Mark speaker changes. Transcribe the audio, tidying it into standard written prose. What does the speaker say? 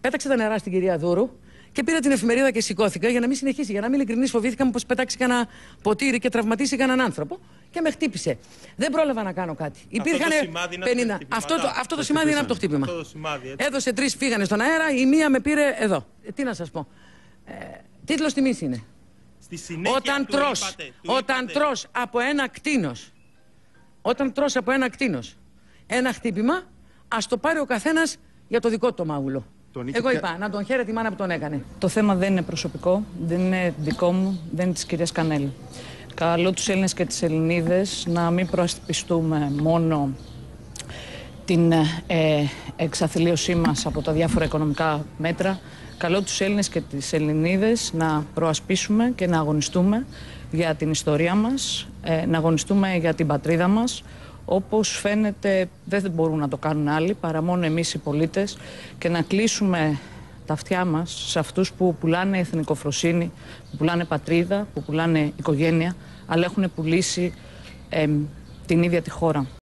Speaker 1: Πέταξε τα νερά στην κυρία Δούρου και πήρα την εφημερίδα και σηκώθηκα για να μην συνεχίσει. Για να μην ειλικρινής, φοβήθηκα μήπως πετάξει κανένα ποτήρι και τραυματίσει κανέναν άνθρωπο και με χτύπησε. Δεν πρόλαβα να κάνω κάτι. Υπήρχαν 50. Αυτό το σημάδι είναι από το χτύπημα. Έδωσε 3, φύγανε στον αέρα, η μία με πήρε εδώ. Τι να σας πω. Τίτλος τιμής είναι. Όταν τρως από ένα κτήνος, ένα χτύπημα, ας το πάρει ο καθένας για το δικό του το μάγουλο. Εγώ είπα να τον χαίρεται η μάνα που τον έκανε.
Speaker 2: Το θέμα δεν είναι προσωπικό, δεν είναι δικό μου, δεν είναι της κυρίας Κανέλη. Καλώ τους Έλληνες και τις Ελληνίδες να μην προασπιστούμε μόνο την εξαθλίωσή μας από τα διάφορα οικονομικά μέτρα. Καλώ τους Έλληνες και τις Ελληνίδες να προασπίσουμε και να αγωνιστούμε για την ιστορία μας, να αγωνιστούμε για την πατρίδα μας. Όπως φαίνεται δεν μπορούν να το κάνουν άλλοι παρά μόνο εμείς οι πολίτες, και να κλείσουμε τα αυτιά μας σε αυτούς που πουλάνε εθνικοφροσύνη, που πουλάνε πατρίδα, που πουλάνε οικογένεια, αλλά έχουν πουλήσει την ίδια τη χώρα.